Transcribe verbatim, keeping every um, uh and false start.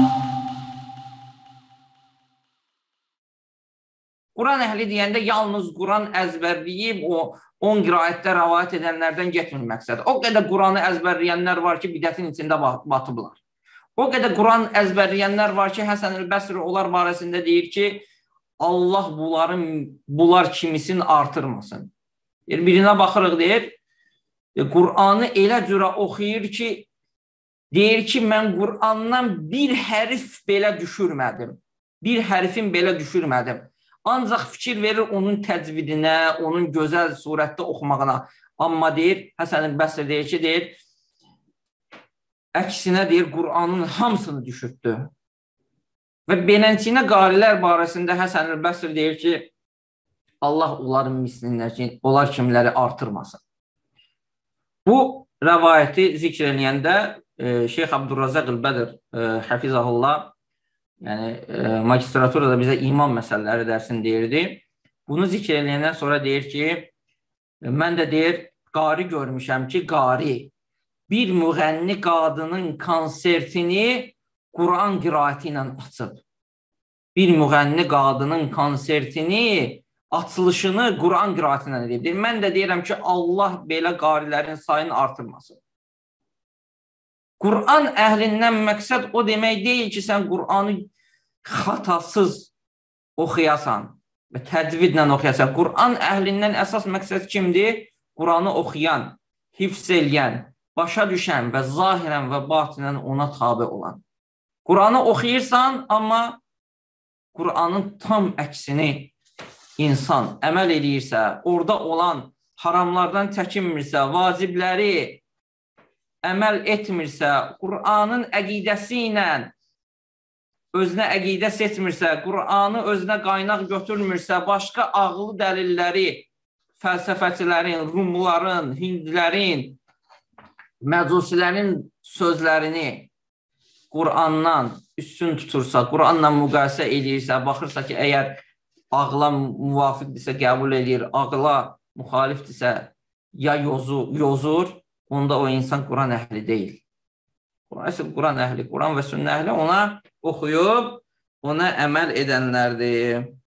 Quran əhli deyəndə yalnız Quran əzbərləyib o on qiraətdə rəvayət edənlərdən getmir məqsəd. O qədər Quranı əzbərləyənlər var ki, bidətin içində batıblar. O qədər Quran əzbərləyənlər var ki, Həsən el-Bəsri onlar barəsində deyir ki, Allah bunların, bunlar kimisini artırmasın. Birinə baxırıq deyir, Quranı elə cürə oxuyur ki, deyir ki, mən Qurandan bir hərif belə düşürmədim. Bir hərfin belə düşürmədim. Ancaq fikir verir onun təcvidinə, onun gözəl surətdə oxumağına. Amma deyir, Həsən el-Bəsri deyir ki, deyir, əksinə deyir, Quranın hamısını düşürtdü. Və beləncə qarilər barəsində Həsən el-Bəsri deyir ki, Allah onların mislinlər, onlar kimləri artırmasın. Bu rəvayəti zikr eləyəndə Şeyx Abdurrazaq el-Bədr Həfizəhullah, yəni magistraturada bizə iman məsələləri dərsini deyirdi. Bunu zikr eləyəndən sonra deyir ki, mən də deyir, qari görmüşəm ki, qari bir müğənni qadının konsertini Quran qiraəti ilə açıb. Bir müğənni qadının konsertini, açılışını Quran qiraəti ilə edib. Mən də deyirəm ki, Allah belə qarilərin sayını artırmasın. Quran əhlindən məqsəd o demək deyil ki, sən Quranı xatasız oxuyasan və təcvidlə oxuyasan. Quran əhlindən əsas məqsəd kimdir? Quranı oxuyan, hifz eləyən, başa düşən və zahirən və batinən ona tabi olan. Quranı oxuyursan, amma Quranın tam əksini insan əməl edirsə, orada olan haramlardan çəkinmirsə, vacibləri əməl etmirsə, Quranın əqidəsi ilə özünə əqidə seçmirsə, Quranı özünə qaynaq götürmürsə, başqa ağlı dəlilləri, fəlsəfəçilərin, Rumluların, Hindlilərin, Məcusilərin sözlərini Qurandan üstün tutursa, Quranla müqayisə edirsə, baxırsa ki, əgər ağla müvafiqdirsə qəbul edir, ağla müxalifdirsə ya yozur, onda o insan Quran əhli deyil. Əsl Quran əhli, Quran və sünnə əhli ona oxuyub, ona əməl edənlərdir.